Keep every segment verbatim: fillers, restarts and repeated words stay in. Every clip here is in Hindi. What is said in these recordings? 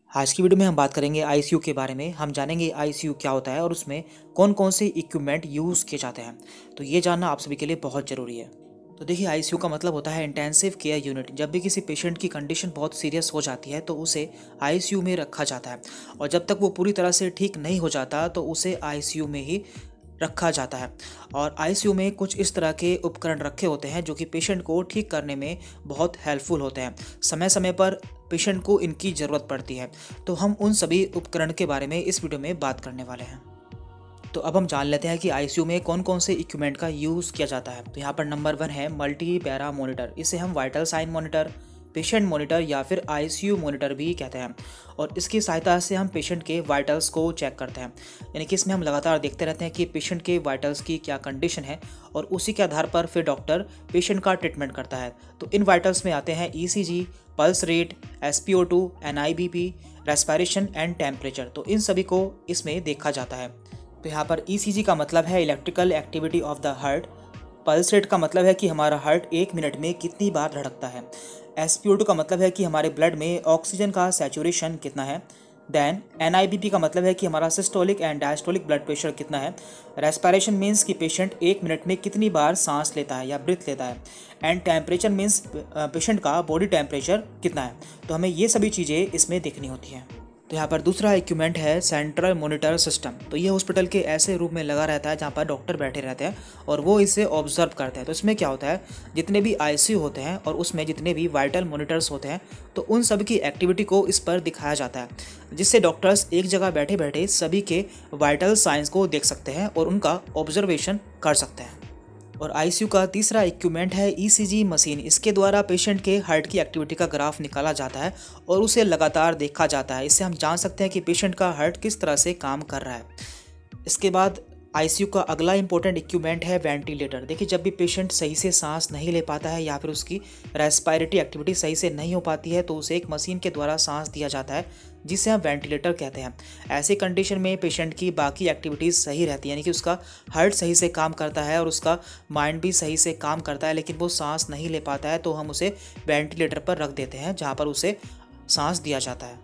आज की वीडियो में हम बात करेंगे आईसीयू के बारे में। हम जानेंगे आईसीयू क्या होता है और उसमें कौन कौन से इक्विपमेंट यूज़ किए जाते हैं। तो ये जानना आप सभी के लिए बहुत ज़रूरी है। तो देखिए, आईसीयू का मतलब होता है इंटेंसिव केयर यूनिट। जब भी किसी पेशेंट की कंडीशन बहुत सीरियस हो जाती है तो उसे आईसीयू में रखा जाता है, और जब तक वो पूरी तरह से ठीक नहीं हो जाता तो उसे आईसीयू में ही रखा जाता है। और आईसीयू में कुछ इस तरह के उपकरण रखे होते हैं जो कि पेशेंट को ठीक करने में बहुत हेल्पफुल होते हैं। समय समय पर पेशेंट को इनकी ज़रूरत पड़ती है, तो हम उन सभी उपकरण के बारे में इस वीडियो में बात करने वाले हैं। तो अब हम जान लेते हैं कि आईसीयू में कौन कौन से इक्विपमेंट का यूज़ किया जाता है। तो यहाँ पर नंबर वन है मल्टी पैरा मॉनिटर। इसे हम vital sign monitor, patient monitor या फिर आईसीयू मॉनिटर भी कहते हैं। और इसकी सहायता से हम पेशेंट के वाइटल्स को चेक करते हैं, यानी कि इसमें हम लगातार देखते रहते हैं कि पेशेंट के वाइटल्स की क्या कंडीशन है, और उसी के आधार पर फिर डॉक्टर पेशेंट का ट्रीटमेंट करता है। तो इन वाइटल्स में आते हैं ECG, pulse rate, SPO two, NIBP, respiration and temperature. तो इन सभी को इसमें देखा जाता है। तो यहाँ पर ईसीजी का मतलब है electrical activity of the heart. Pulse rate का मतलब है कि हमारा हार्ट एक मिनट में कितनी बार धड़कता है। एसपीओ टू का मतलब है कि हमारे ब्लड में ऑक्सीजन का सैचुरेशन कितना है। देन एनआईबीपी का मतलब है कि हमारा systolic and diastolic blood pressure कितना है। रेस्पिरेशन मीन्स कि पेशेंट एक मिनट में कितनी बार सांस लेता है या ब्रीथ लेता है। एंड टेम्परेचर मीन्स पेशेंट का बॉडी टेम्परेचर कितना है। तो हमें ये सभी चीज़ें इसमें देखनी होती हैं। तो यहाँ पर दूसरा इक्विपमेंट है सेंट्रल मॉनिटर सिस्टम। तो ये हॉस्पिटल के ऐसे रूम में लगा रहता है जहाँ पर डॉक्टर बैठे रहते हैं और वो इसे ऑब्जर्व करते हैं। तो इसमें क्या होता है, जितने भी आईसीयू होते हैं और उसमें जितने भी वाइटल मॉनिटर्स होते हैं, तो उन सभी की एक्टिविटी को इस पर दिखाया जाता है, जिससे डॉक्टर्स एक जगह बैठे बैठे सभी के वाइटल साइंस को देख सकते हैं और उनका ऑब्जर्वेशन कर सकते हैं। और आईसीयू का तीसरा इक्विपमेंट है ईसीजी मशीन। इसके द्वारा पेशेंट के हार्ट की एक्टिविटी का ग्राफ निकाला जाता है और उसे लगातार देखा जाता है। इससे हम जान सकते हैं कि पेशेंट का हार्ट किस तरह से काम कर रहा है। इसके बाद आईसीयू का अगला इंपॉर्टेंट इक्विपमेंट है वेंटिलेटर। देखिए, जब भी पेशेंट सही से सांस नहीं ले पाता है या फिर उसकी रेस्पिरेटरी एक्टिविटी सही से नहीं हो पाती है, तो उसे एक मशीन के द्वारा सांस दिया जाता है, जिसे हम वेंटिलेटर कहते हैं। ऐसी कंडीशन में पेशेंट की बाकी एक्टिविटीज़ सही रहती है, यानी कि उसका हार्ट सही से काम करता है और उसका माइंड भी सही से काम करता है, लेकिन वो सांस नहीं ले पाता है, तो हम उसे वेंटिलेटर पर रख देते हैं जहाँ पर उसे सांस दिया जाता है।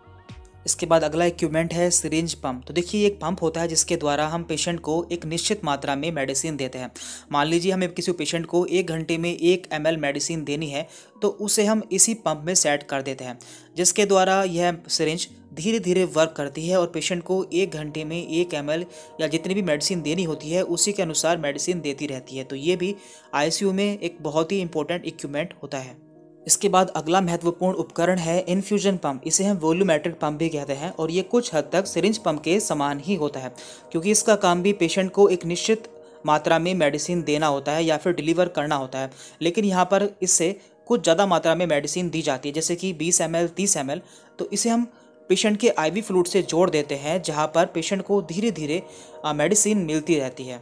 इसके बाद अगला इक्विपमेंट है सिरिंज पंप। तो देखिए, एक पंप होता है जिसके द्वारा हम पेशेंट को एक निश्चित मात्रा में मेडिसिन देते हैं। मान लीजिए हमें किसी पेशेंट को एक घंटे में एक एम एल मेडिसिन देनी है, तो उसे हम इसी पंप में सेट कर देते हैं, जिसके द्वारा यह सिरिंज धीरे धीरे वर्क करती है और पेशेंट को एक घंटे में एक एम एल या जितनी भी मेडिसिन देनी होती है उसी के अनुसार मेडिसिन देती रहती है। तो ये भी आईसीयू में एक बहुत ही इंपॉर्टेंट इक्विपमेंट होता है। इसके बाद अगला महत्वपूर्ण उपकरण है इन्फ्यूजन पंप। इसे हम वॉल्यूमेट्रिक पंप भी कहते हैं, और ये कुछ हद तक सिरिंज पंप के समान ही होता है, क्योंकि इसका काम भी पेशेंट को एक निश्चित मात्रा में मेडिसिन देना होता है या फिर डिलीवर करना होता है। लेकिन यहाँ पर इससे कुछ ज़्यादा मात्रा में मेडिसिन दी जाती है, जैसे कि बीस एम एल, तीस एम एल। तो इसे हम पेशेंट के आईवी फ्लूइड से जोड़ देते हैं, जहाँ पर पेशेंट को धीरे धीरे मेडिसिन मिलती रहती है।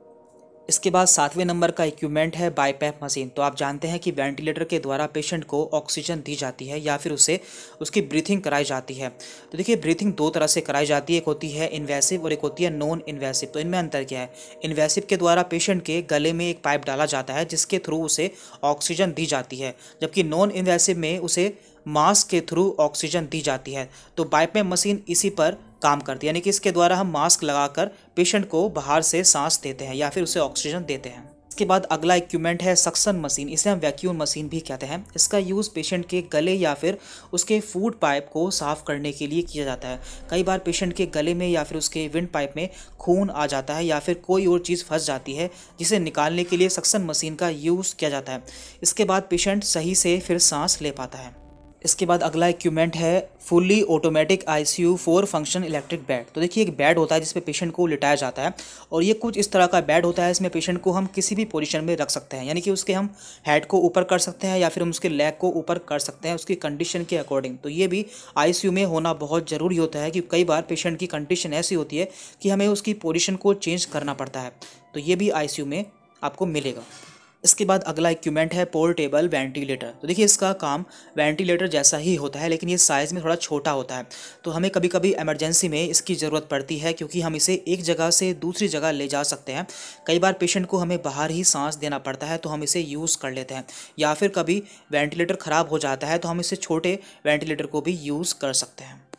इसके बाद सातवें नंबर का इक्विपमेंट है बाईपैप मशीन। तो आप जानते हैं कि वेंटिलेटर के द्वारा पेशेंट को ऑक्सीजन दी जाती है या फिर उसे उसकी ब्रीथिंग कराई जाती है। तो देखिए, ब्रीथिंग दो तरह से कराई जाती है, एक होती है इन्वेसिव और एक होती है नॉन इन्वेसिव। तो इनमें अंतर क्या है? इन्वेसिव के द्वारा पेशेंट के गले में एक पाइप डाला जाता है जिसके थ्रू उसे ऑक्सीजन दी जाती है, जबकि नॉन इन्वेसिव में उसे मास्क के थ्रू ऑक्सीजन दी जाती है। तो बाईपैप मशीन इसी पर काम करती है, यानी कि इसके द्वारा हम मास्क लगाकर पेशेंट को बाहर से सांस देते हैं या फिर उसे ऑक्सीजन देते हैं। इसके बाद अगला इक्विपमेंट है सक्शन मशीन। इसे हम वैक्यूम मशीन भी कहते हैं। इसका यूज़ पेशेंट के गले या फिर उसके फूड पाइप को साफ करने के लिए किया जाता है। कई बार पेशेंट के गले में या फिर उसके विंड पाइप में खून आ जाता है या फिर कोई और चीज़ फंस जाती है, जिसे निकालने के लिए सक्शन मशीन का यूज़ किया जाता है। इसके बाद पेशेंट सही से फिर सांस ले पाता है। इसके बाद अगला इक्विपमेंट है fully automatic ICU four function electric bed. तो देखिए, एक बेड होता है जिसमें पेशेंट को लिटाया जाता है, और ये कुछ इस तरह का बेड होता है। इसमें पेशेंट को हम किसी भी पोजीशन में रख सकते हैं, यानी कि उसके हम हेड को ऊपर कर सकते हैं या फिर हम उसके लेग को ऊपर कर सकते हैं उसकी कंडीशन के अकॉर्डिंग। तो ये भी आईसीयू में होना बहुत ज़रूरी होता है, क्योंकि कई बार पेशेंट की कंडीशन ऐसी होती है कि हमें उसकी पोजीशन को चेंज करना पड़ता है। तो ये भी आईसीयू में आपको मिलेगा। इसके बाद अगला इक्विपमेंट है पोर्टेबल वेंटिलेटर। तो देखिए, इसका काम वेंटिलेटर जैसा ही होता है, लेकिन ये साइज़ में थोड़ा छोटा होता है। तो हमें कभी कभी इमरजेंसी में इसकी ज़रूरत पड़ती है, क्योंकि हम इसे एक जगह से दूसरी जगह ले जा सकते हैं। कई बार पेशेंट को हमें बाहर ही सांस देना पड़ता है, तो हम इसे यूज़ कर लेते हैं, या फिर कभी वेंटिलेटर ख़राब हो जाता है तो हम इसे छोटे वेंटिलेटर को भी यूज़ कर सकते हैं।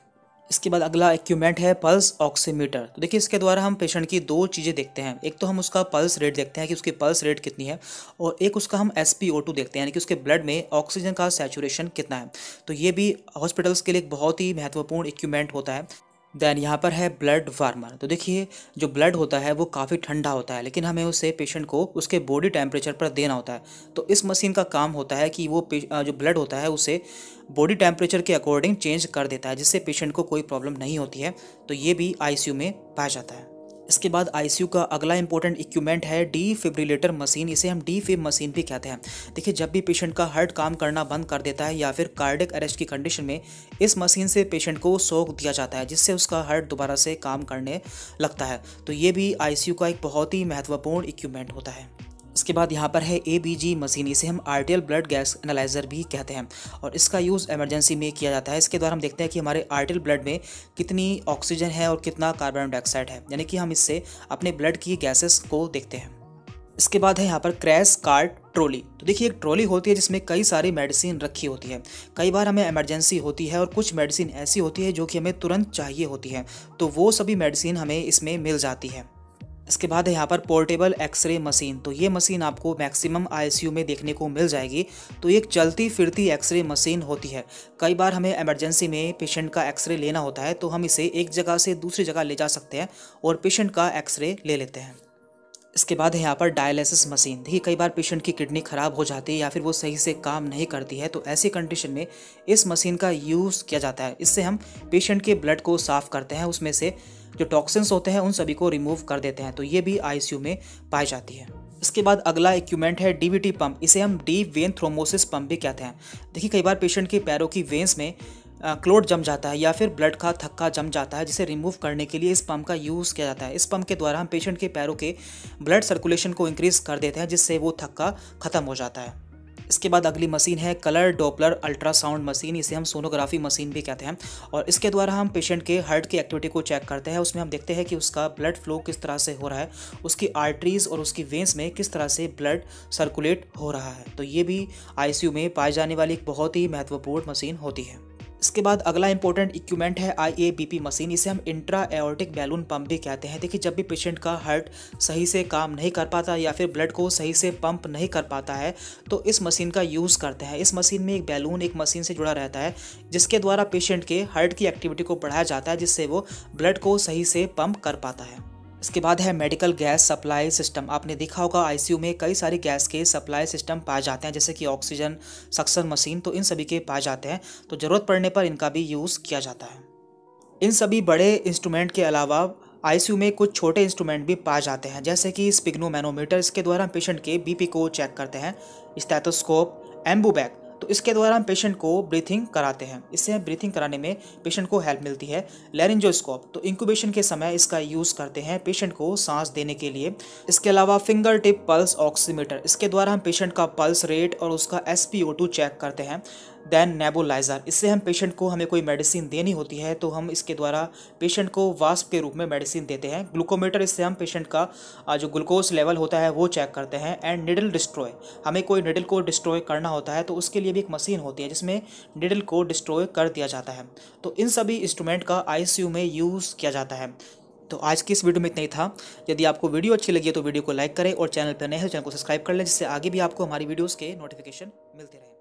इसके बाद अगला इक्विपमेंट है पल्स ऑक्सीमीटर। तो देखिए इसके द्वारा हम पेशेंट की दो चीज़ें देखते हैं, एक तो हम उसका पल्स रेट देखते हैं कि उसकी पल्स रेट कितनी है, और एक उसका हम एस पी ओ टू देखते हैं यानी कि उसके ब्लड में ऑक्सीजन का सैचुरेशन कितना है। तो ये भी हॉस्पिटल्स के लिए एक बहुत ही महत्वपूर्ण इक्विपमेंट होता है। देन यहाँ पर है ब्लड वार्मर। तो देखिए जो ब्लड होता है वो काफ़ी ठंडा होता है, लेकिन हमें उसे पेशेंट को उसके बॉडी टेम्परेचर पर देना होता है। तो इस मशीन का काम होता है कि वो जो ब्लड होता है उसे बॉडी टेम्परेचर के अकॉर्डिंग चेंज कर देता है, जिससे पेशेंट को कोई प्रॉब्लम नहीं होती है। तो ये भी आईसीयू में पाया जाता है। इसके बाद आईसीयू का अगला इंपॉर्टेंट इक्विपमेंट है डीफिब्रिलेटर मशीन। इसे हम डीफिब मशीन भी कहते हैं। देखिए जब भी पेशेंट का हार्ट काम करना बंद कर देता है या फिर कार्डियक अरेस्ट की कंडीशन में इस मशीन से पेशेंट को शॉक दिया जाता है, जिससे उसका हार्ट दोबारा से काम करने लगता है। तो ये भी आईसीयू का एक बहुत ही महत्वपूर्ण इक्विपमेंट होता है। इसके बाद यहाँ पर है ए बी जी मशीन। इसे हम आर्टियल ब्लड गैस एनालाइजर भी कहते हैं और इसका यूज़ इमरजेंसी में किया जाता है। इसके द्वारा हम देखते हैं कि हमारे आर्टियल ब्लड में कितनी ऑक्सीजन है और कितना कार्बन डाइऑक्साइड है, यानी कि हम इससे अपने ब्लड की गैसेस को देखते हैं। इसके बाद है यहाँ पर क्रैश कार्ट ट्रॉली। तो देखिए एक ट्रॉली होती है जिसमें कई सारी मेडिसिन रखी होती है। कई बार हमें इमरजेंसी होती है और कुछ मेडिसिन ऐसी होती है जो कि हमें तुरंत चाहिए होती है, तो वो सभी मेडिसिन हमें इसमें मिल जाती है। इसके बाद है यहाँ पर पोर्टेबल एक्सरे मशीन। तो ये मशीन आपको मैक्सिमम आईसीयू में देखने को मिल जाएगी। तो एक चलती फिरती एक्सरे मशीन होती है। कई बार हमें इमरजेंसी में पेशेंट का एक्सरे लेना होता है, तो हम इसे एक जगह से दूसरी जगह ले जा सकते हैं और पेशेंट का एक्सरे ले लेते हैं। इसके बाद है यहाँ पर डायलिसिस मशीन। देखिए कई बार पेशेंट की किडनी ख़राब हो जाती है या फिर वो सही से काम नहीं करती है, तो ऐसी कंडीशन में इस मशीन का यूज़ किया जाता है। इससे हम पेशेंट के ब्लड को साफ़ करते हैं, उसमें से जो टॉक्सिन्स होते हैं उन सभी को रिमूव कर देते हैं। तो ये भी आईसीयू में पाई जाती है। इसके बाद अगला इक्विपमेंट है डीवीटी पंप। इसे हम डीप वेन थ्रोम्बोसिस पंप भी कहते हैं। देखिए कई बार पेशेंट के पैरों की वेन्स में क्लोट जम जाता है या फिर ब्लड का थक्का जम जाता है, जिसे रिमूव करने के लिए इस पंप का यूज़ किया जाता है। इस पंप के द्वारा हम पेशेंट के पैरों के ब्लड सर्कुलेशन को इंक्रीज कर देते हैं, जिससे वो थक्का खत्म हो जाता है। इसके बाद अगली मशीन है कलर डॉपलर अल्ट्रासाउंड मशीन। इसे हम सोनोग्राफी मशीन भी कहते हैं और इसके द्वारा हम पेशेंट के हार्ट की एक्टिविटी को चेक करते हैं। उसमें हम देखते हैं कि उसका ब्लड फ्लो किस तरह से हो रहा है, उसकी आर्टरीज और उसकी वेन्स में किस तरह से ब्लड सर्कुलेट हो रहा है। तो ये भी आईसीयू में पाई जाने वाली एक बहुत ही महत्वपूर्ण मशीन होती है। इसके बाद अगला इंपॉर्टेंट इक्विपमेंट है आईएबीपी मशीन। इसे हम इंट्रा एओर्टिक बैलून पंप भी कहते हैं। देखिए जब भी पेशेंट का हार्ट सही से काम नहीं कर पाता या फिर ब्लड को सही से पंप नहीं कर पाता है, तो इस मशीन का यूज़ करते हैं। इस मशीन में एक बैलून एक मशीन से जुड़ा रहता है, जिसके द्वारा पेशेंट के हार्ट की एक्टिविटी को बढ़ाया जाता है, जिससे वो ब्लड को सही से पंप कर पाता है। इसके बाद है मेडिकल गैस सप्लाई सिस्टम। आपने देखा होगा आईसीयू में कई सारी गैस के सप्लाई सिस्टम पाए जाते हैं, जैसे कि ऑक्सीजन सक्शन मशीन, तो इन सभी के पाए जाते हैं। तो ज़रूरत पड़ने पर इनका भी यूज़ किया जाता है। इन सभी बड़े इंस्ट्रूमेंट के अलावा आईसीयू में कुछ छोटे इंस्ट्रूमेंट भी पाए जाते हैं, जैसे कि स्पिग्नोमैनोमीटर। इसके द्वारा हम पेशेंट के बीपी को चेक करते हैं। स्टेथोस्कोप, एम्बूबैग, तो इसके द्वारा हम पेशेंट को ब्रीथिंग कराते हैं। इससे हम ब्रीथिंग कराने में पेशेंट को हेल्प मिलती है। लैरिंजोस्कोप, तो इंक्यूबेशन के समय इसका यूज़ करते हैं पेशेंट को सांस देने के लिए। इसके अलावा फिंगर टिप पल्स ऑक्सीमीटर, इसके द्वारा हम पेशेंट का पल्स रेट और उसका S P O two check करते हैं। देन नेबुलाइजर, इससे हम पेशेंट को हमें कोई मेडिसिन देनी होती है तो हम इसके द्वारा पेशेंट को वास्प के रूप में मेडिसिन देते हैं। ग्लूकोमीटर, इससे हम पेशेंट का जो ग्लूकोज लेवल होता है वो चेक करते हैं। एंड निडल डिस्ट्रॉय, हमें कोई निडल को डिस्ट्रॉय करना होता है तो उसके लिए भी एक मशीन होती है जिसमें निडल को डिस्ट्रॉय कर दिया जाता है। तो इन सभी इंस्ट्रूमेंट का आईसीयू में यूज़ किया जाता है। तो आज की इस वीडियो में इतना ही था। यदि आपको वीडियो अच्छी लगी है तो वीडियो को लाइक करें और चैनल पर नए हैं तो चैनल को सब्सक्राइब कर लें, जिससे आगे भी आपको हमारी वीडियोज़ के नोटिफिकेशन मिलते रहें।